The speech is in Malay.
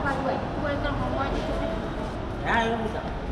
buat. Buat kalau mau buat itu. Ya, bisa.